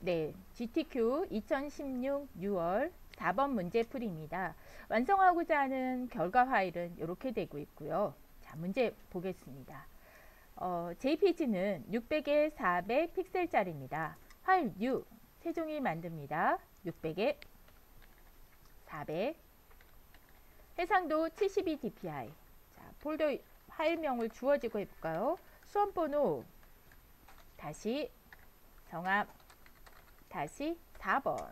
네, GTQ 2016 6월 4번 문제풀이입니다. 완성하고자 하는 결과 파일은 이렇게 되고 있고요. 자, 문제 보겠습니다. JPG는 600에 400 픽셀짜리입니다. 파일 new 세종이 만듭니다. 600에 400 해상도 72 dpi. 자, 폴더 파일명을 주어지고 해볼까요? 수험번호 다시 정합 다시 4번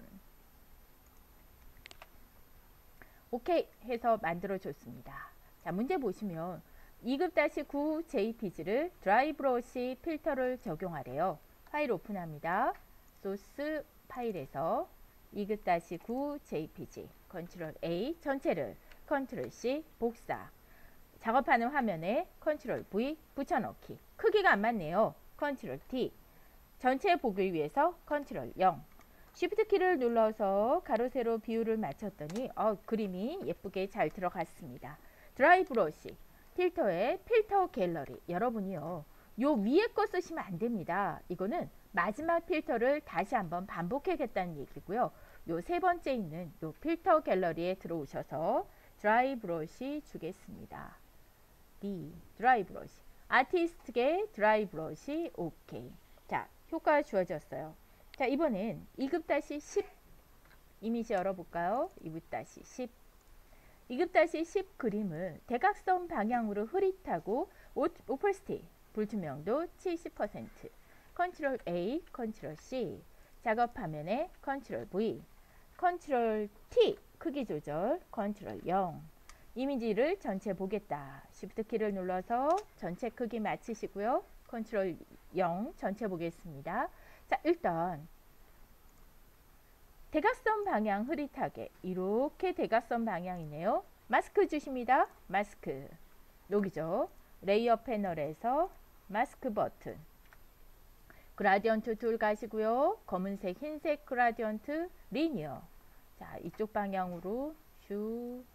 오케이 해서 만들어 줬습니다. 자, 문제 보시면 2급-9 JPG를 드라이브러시 필터를 적용하래요. 파일 오픈합니다. 소스 파일에서 2급-9 JPG 컨트롤 A 전체를 컨트롤 C 복사 작업하는 화면에 컨트롤 V 붙여넣기 크기가 안 맞네요. 컨트롤 T 전체 보기 위해서 컨트롤 0 쉬프트 키를 눌러서 가로 세로 비율을 맞췄더니 그림이 예쁘게 잘 들어갔습니다. 드라이 브러쉬 필터의 필터 갤러리 여러분이요 요 위에 거 쓰시면 안 됩니다. 이거는 마지막 필터를 다시 한번 반복해야겠다는 얘기고요. 요 세 번째 있는 요 필터 갤러리에 들어오셔서 드라이 브러쉬 주겠습니다. D 드라이 브러쉬 아티스트계 드라이 브러쉬 오케이. 자, 효과 주어졌어요. 자, 이번엔 2급-10 이미지 열어볼까요? 2급-10 2급-10 그림을 대각선 방향으로 흐릿하고 오펄시티 불투명도 70% 컨트롤 A 컨트롤 C 작업 화면에 컨트롤 V 컨트롤 T 크기 조절 컨트롤 0 이미지를 전체 보겠다. 쉬프트 키를 눌러서 전체 크기 맞추시고요. 컨트롤 0 전체 보겠습니다. 자, 일단 대각선 방향 흐릿하게 이렇게 대각선 방향이네요. 마스크 주십니다. 마스크 여기죠. 레이어 패널에서 마스크 버튼 그라디언트 툴 가시고요. 검은색 흰색 그라디언트 리니어 자, 이쪽 방향으로 슈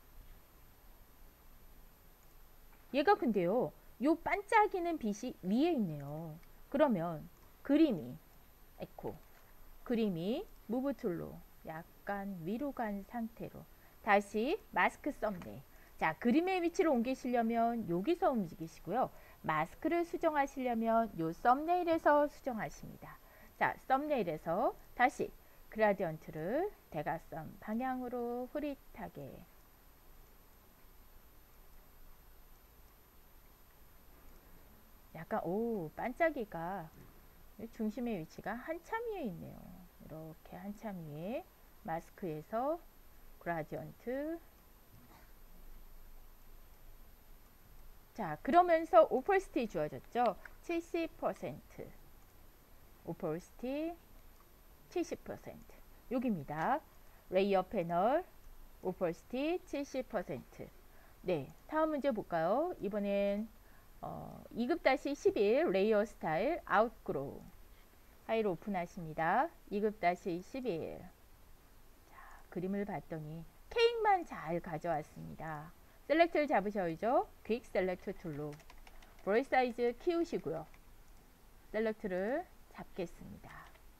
얘가 근데요 요 반짝이는 빛이 위에 있네요. 그러면 그림이 에코 그림이 무브 툴로 약간 위로 간 상태로 다시 마스크 썸네일 자, 그림의 위치를 옮기시려면 여기서 움직이시고요. 마스크를 수정하시려면 요 썸네일에서 수정하십니다. 자, 썸네일에서 다시 그라디언트를 대각선 방향으로 흐릿하게 약간 반짝이가 중심의 위치가 한참 위에 있네요. 이렇게 한참 위에 마스크에서 그라디언트 자, 그러면서 오퍼시티 주어졌죠. 70% 오퍼시티 70% 여기입니다. 레이어 패널 오퍼시티 70% 네, 다음 문제 볼까요? 이번엔 2급-11 레이어 스타일 아웃그로우 파일 오픈하십니다. 2급-11 자, 그림을 봤더니 케이크만 잘 가져왔습니다. 셀렉트를 잡으셔야죠. 퀵 셀렉트 툴로 브러쉬 사이즈 키우시고요. 셀렉트를 잡겠습니다.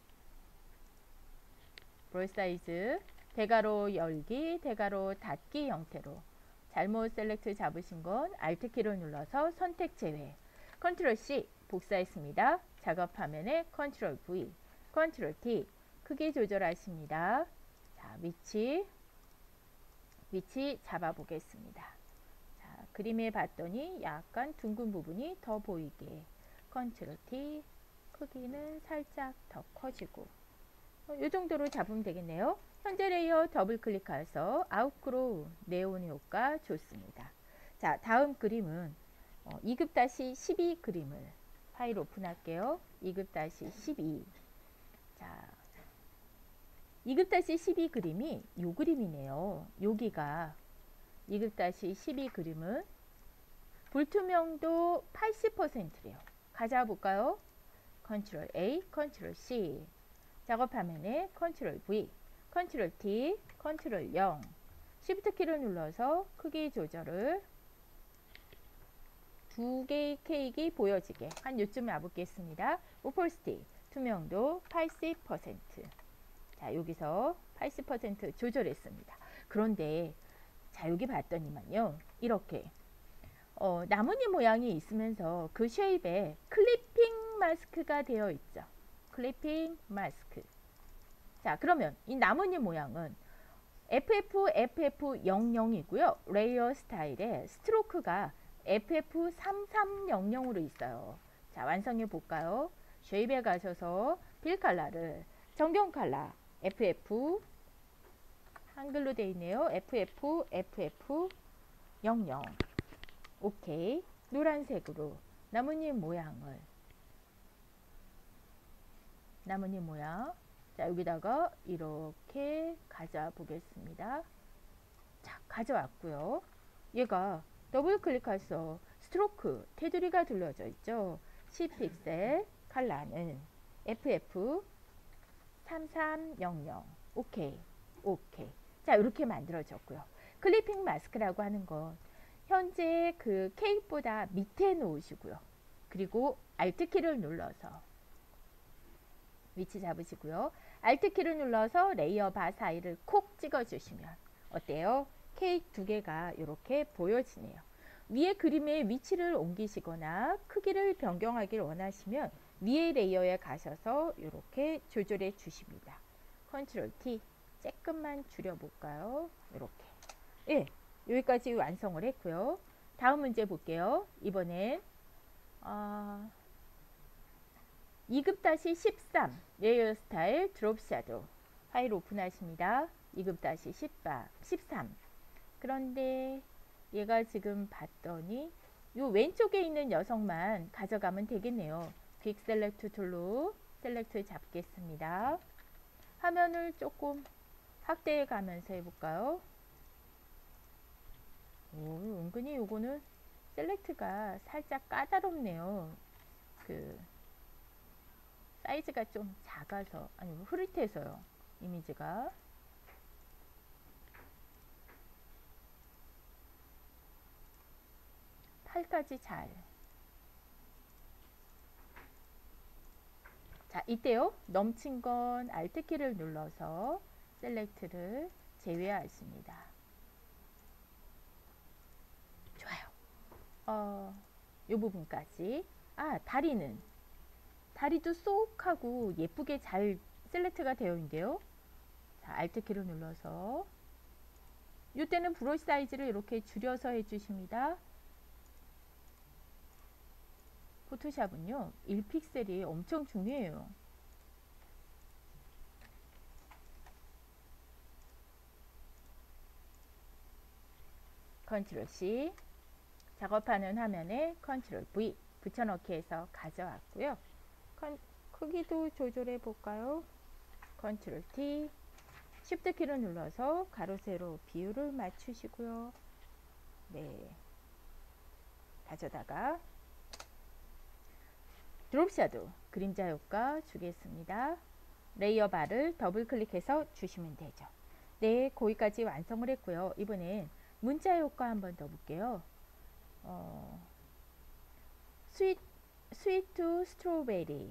브러쉬 사이즈 대괄호 열기 대괄호 닫기 형태로 잘못 셀렉트 잡으신 건 Alt 키를 눌러서 선택 제외 컨트롤 C 복사했습니다. 작업 화면에 컨트롤 V 컨트롤 T 크기 조절하십니다. 자, 위치 잡아 보겠습니다. 자, 그림에 봤더니 약간 둥근 부분이 더 보이게 컨트롤 T 크기는 살짝 더 커지고 이 정도로 잡으면 되겠네요. 현재 레이어 더블 클릭해서 아웃그로우 네온 효과 좋습니다. 자, 다음 그림은 2급-12 그림을 파일 오픈할게요. 2급-12 자, 2급-12 그림이 요 그림이네요. 여기가 2급-12 그림은 불투명도 80%래요. 가져볼까요? 컨트롤 A, 컨트롤 C 작업 화면에 컨트롤 V, 컨트롤 T, 컨트롤 0 쉬프트 키를 눌러서 크기 조절을 두 개의 케이크 보여지게 한 요쯤 와보겠습니다. 오퍼시티 투명도 80%. 자, 여기서 80% 조절했습니다. 그런데 자, 여기 봤더니만요. 이렇게 나뭇잎 모양이 있으면서 그 쉐입에 클리핑 마스크가 되어 있죠. 클리핑 마스크. 자, 그러면 이 나뭇잎 모양은 FF00이고요. 레이어 스타일에 스트로크가 FF3300으로 있어요. 자, 완성해 볼까요? 쉐입에 가셔서 빌 컬러를 정경 컬러 FF 한글로 되어 있네요. FF00. 오케이. 노란색으로 나뭇잎 모양. 자, 여기다가 이렇게 가져와 보겠습니다. 자, 가져왔고요. 얘가 더블 클릭해서 스트로크 테두리가 둘러져 있죠. 10픽셀 컬러는 FF3300. 오케이. 자, 이렇게 만들어졌고요. 클리핑 마스크라고 하는 건 현재 그 케이크보다 밑에 놓으시고요. 그리고 Alt키를 눌러서 위치 잡으시고요. Alt키를 눌러서 레이어 바 사이를 콕 찍어주시면 어때요? 케이크 두 개가 이렇게 보여지네요. 위에 그림의 위치를 옮기시거나 크기를 변경하기를 원하시면 위에 레이어에 가셔서 이렇게 조절해 주십니다. 컨트롤 T 조금만 줄여볼까요? 이렇게. 예, 여기까지 완성을 했고요. 다음 문제 볼게요. 이번엔 2급-13 레이어 스타일 드롭 샤도우 파일 오픈하십니다. 2급-13 그런데 얘가 지금 봤더니 요 왼쪽에 있는 녀석만 가져가면 되겠네요. 퀵 셀렉트 툴로 셀렉트 잡겠습니다. 화면을 조금 확대해 가면서 해볼까요? 은근히 요거는 셀렉트가 살짝 까다롭네요. 그 사이즈가 좀 작아서, 아니 흐릿해서요. 이미지가. 팔까지 잘. 자, 이때요. 넘친 건 Alt키를 눌러서 셀렉트를 제외하십니다. 좋아요. 이 부분까지. 다리도 쏙 하고 예쁘게 잘 셀렉트가 되어 있는데요. 자, Alt키를 눌러서 이때는 브러쉬 사이즈를 이렇게 줄여서 해주십니다. 포토샵은요 1픽셀이 엄청 중요해요. 컨트롤 C 작업하는 화면에 컨트롤 V 붙여넣기 해서 가져왔고요. 크기도 조절해 볼까요? 컨트롤 T 쉬프트 키를 눌러서 가로 세로 비율을 맞추시고요. 네, 가져다가 드롭 샤도우 그림자 효과 주겠습니다. 레이어 바를 더블 클릭해서 주시면 되죠. 네, 거기까지 완성을 했고요. 이번엔 문자 효과 한번 더 볼게요. 스윗 투 스트로베리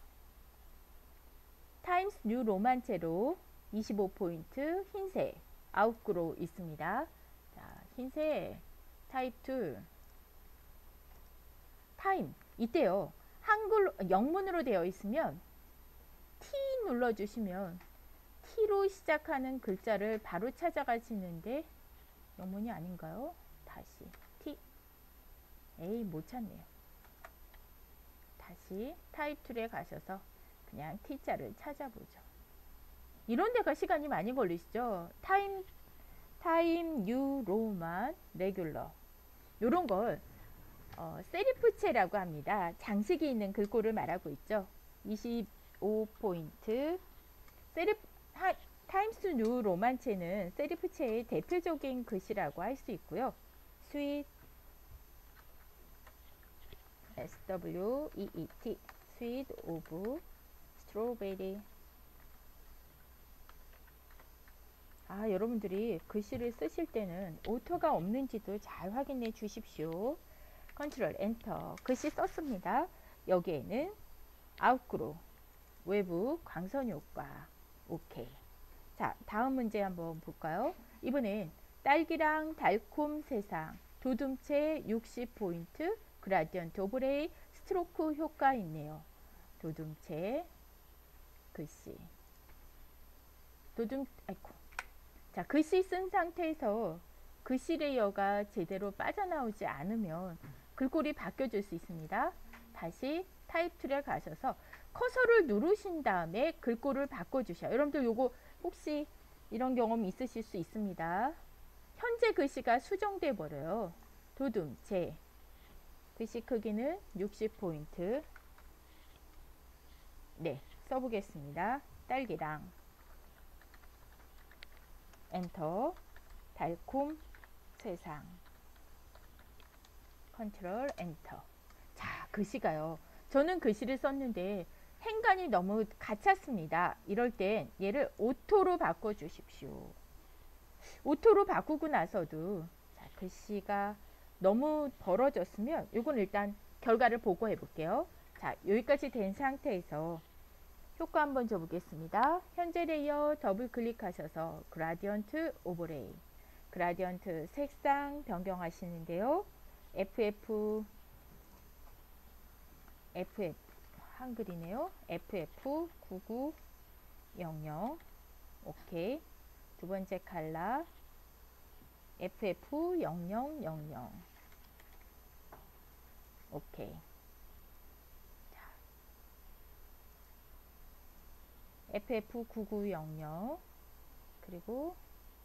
타임스 뉴 로만체로 25포인트 흰색 아웃그로우 있습니다. 자, 흰색 타입 2 타임 이때요. 한글 영문으로 되어 있으면 T 눌러주시면 T로 시작하는 글자를 바로 찾아가시는데 영문이 아닌가요? 다시 T 못 찾네요. 다시 타입 툴에 가셔서 그냥 T자를 찾아보죠. 이런 데가 시간이 많이 걸리시죠. 타임 뉴 로만 레귤러 요런 걸 세리프체라고 합니다. 장식이 있는 글꼴을 말하고 있죠. 25포인트 타임스 뉴 로만체는 세리프체의 대표적인 글씨라고 할 수 있고요. 스윗 SWEET 스윗 오브 스트로베리 여러분들이 글씨를 쓰실 때는 오터가 없는지도 잘 확인해 주십시오. 컨트롤 엔터 글씨 썼습니다. 여기에는 아웃그로우 외부 광선 효과. 오케이. 자, 다음 문제 한번 볼까요? 이번엔 딸기랑 달콤 세상, 도둠체 60포인트, 그라디언트 오브레이, 스트로크 효과 있네요. 도둠체 글씨. 아이고. 자, 글씨 쓴 상태에서 글씨 레이어가 제대로 빠져나오지 않으면 글꼴이 바뀌어질 수 있습니다. 다시 타입 툴에 가셔서 커서를 누르신 다음에 글꼴을 바꿔주셔요. 여러분들 요거 혹시 이런 경험 있으실 수 있습니다. 현재 글씨가 수정돼 버려요. 도둠체 글씨 크기는 60포인트. 네, 써보겠습니다. 딸기랑 엔터. 달콤 세상 컨트롤 엔터. 자, 글씨가요. 저는 글씨를 썼는데 행간이 너무 갇혔습니다. 이럴 땐 얘를 오토로 바꿔 주십시오. 오토로 바꾸고 나서도 자, 글씨가 너무 벌어졌으면 이건 일단 결과를 보고해 볼게요. 자, 여기까지 된 상태에서 효과 한번 줘 보겠습니다. 현재 레이어 더블 클릭하셔서 그라디언트 오버레이, 그라디언트 색상 변경하시는데요. FF 한글이네요. FF9900. 오케이. 두 번째 컬러 FF0000. 오케이. 자, FF9900. 그리고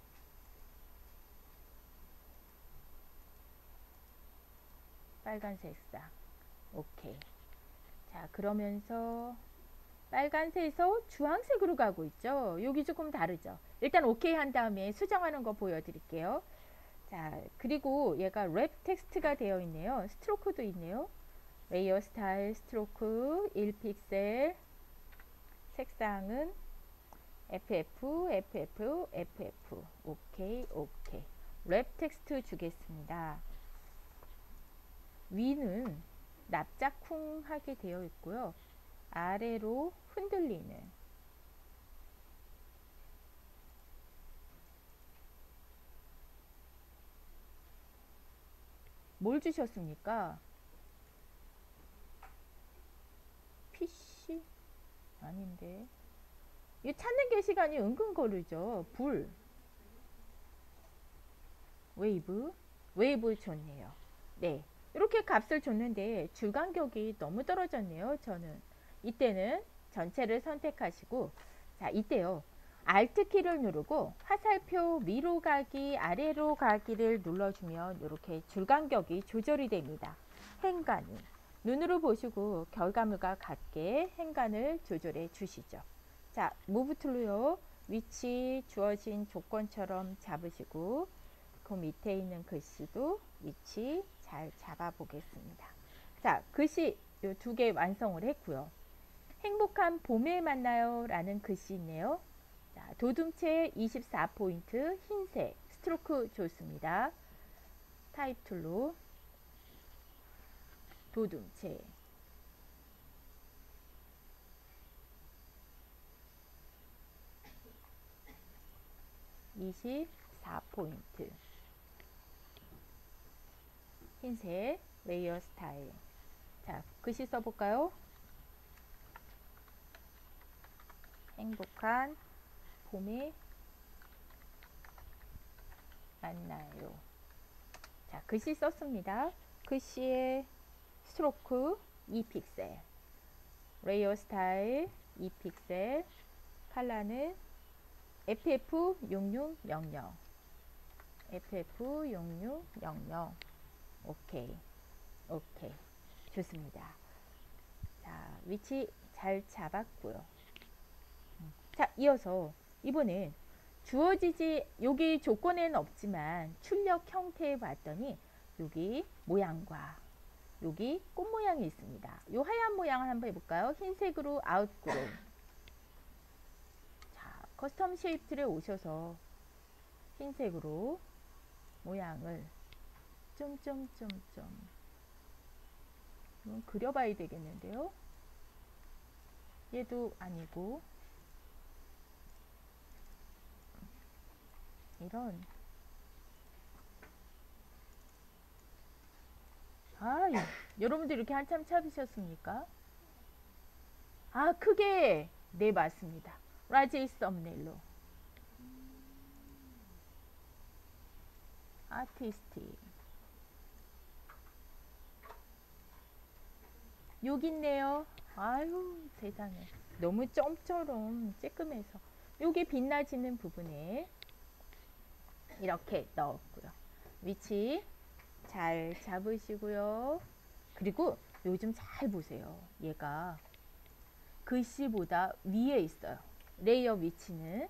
빨간 색상. 오케이. 자, 그러면서 빨간색에서 주황색으로 가고 있죠. 여기 조금 다르죠. 일단 오케이 한 다음에 수정하는 거 보여드릴게요. 자, 그리고 얘가 랩 텍스트가 되어 있네요. 스트로크도 있네요. 레이어 스타일 스트로크 1픽셀. 색상은 FF. 오케이, 오케이. 랩 텍스트 주겠습니다. 위는 납작쿵하게 되어 있고요. 아래로 흔들리는. 뭘 주셨습니까? PC? 아닌데. 이 찾는 게 시간이 은근 거르죠. 불. 웨이브 좋네요. 네. 이렇게 값을 줬는데 주간격이 너무 떨어졌네요. 저는 이때는 전체를 선택하시고, 자, 이때요. Alt 키를 누르고 화살표 위로 가기 아래로 가기를 눌러주면 이렇게 줄간격이 조절이 됩니다. 행간이 눈으로 보시고 결과물과 같게 행간을 조절해 주시죠. 자, 무브 툴로요. 위치 주어진 조건처럼 잡으시고 그 밑에 있는 글씨도 위치 잘 잡아 보겠습니다. 자, 글씨 요 두 개 완성을 했고요. 행복한 봄에 만나요 라는 글씨 있네요. 자, 도둠체 24포인트 흰색 스트로크 좋습니다. 타입 툴로 도둠체 24포인트 흰색 레이어 스타일. 자, 글씨 써볼까요? 행복한 봄에 만나요. 자, 글씨 썼습니다. 글씨의 스트로크 2픽셀, 레이어 스타일 2픽셀, 컬러는 FF6600. FF6600. 오케이. 오케이. 좋습니다. 자, 위치 잘 잡았고요. 자, 이어서 이번엔 주어지지, 여기 조건에는 없지만 출력 형태에 봤더니 여기 모양과 여기 꽃 모양이 있습니다. 이 하얀 모양을 한번 해볼까요? 흰색으로 아웃그로우. 자, 커스텀 쉐입 툴에 오셔서 흰색으로 모양을 그려봐야 되겠는데요. 얘도 아니고 이런 여러분들 이렇게 한참 찾으셨습니까? 크게 네 맞습니다. 라지 썸네일로 아티스틱 여기 있네요. 아유 세상에 너무 점처럼 쬐끔해서 여기 빛나지는 부분에 이렇게 넣었고요. 위치 잘 잡으시고요. 그리고 요즘 잘 보세요. 얘가 글씨보다 위에 있어요. 레이어 위치는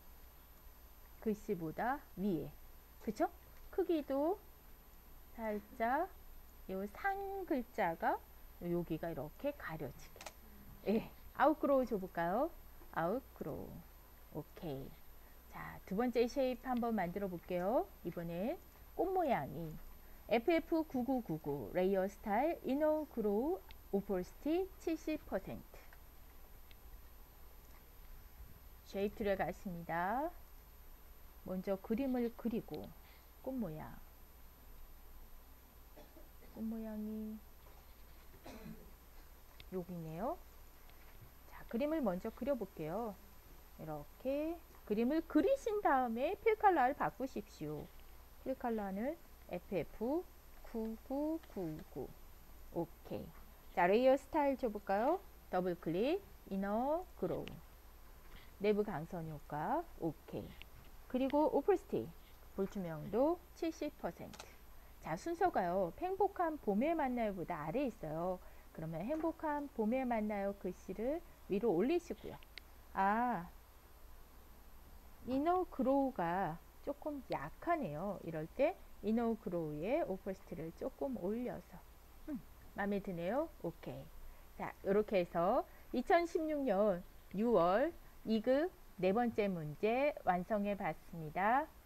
글씨보다 위에. 그쵸? 크기도 살짝 요 상 글자가 여기가 이렇게 가려지게. 예. 아웃그로우 줘볼까요? 아웃그로우. 오케이. 자, 두 번째 쉐입 한번 만들어 볼게요. 이번엔 꽃 모양이 FF9999 레이어 스타일 이너 그로우 오폴스티 70% 쉐입 들어갔습니다. 먼저 그림을 그리고 꽃 모양이 여기 있네요. 자, 그림을 먼저 그려볼게요. 이렇게 그림을 그리신 다음에 필 컬러를 바꾸십시오. 필 컬러는 FF9999 오케이. 자, 레이어 스타일 줘볼까요? 더블 클릭, 이너 그로우, 내부 강선 효과, 오케이. 그리고 오플스틱, 볼트명도 70%. 자, 순서가요. 행복한 봄에 만나요보다 아래에 있어요. 그러면 행복한 봄에 만나요 글씨를 위로 올리시고요. 이너 그로우가 조금 약하네요. 이럴 때 이너 그로우에 오퍼스티를 조금 올려서 마음에 드네요. 오케이. 자, 이렇게 해서 2016년 6월 2급 네 번째 문제 완성해 봤습니다.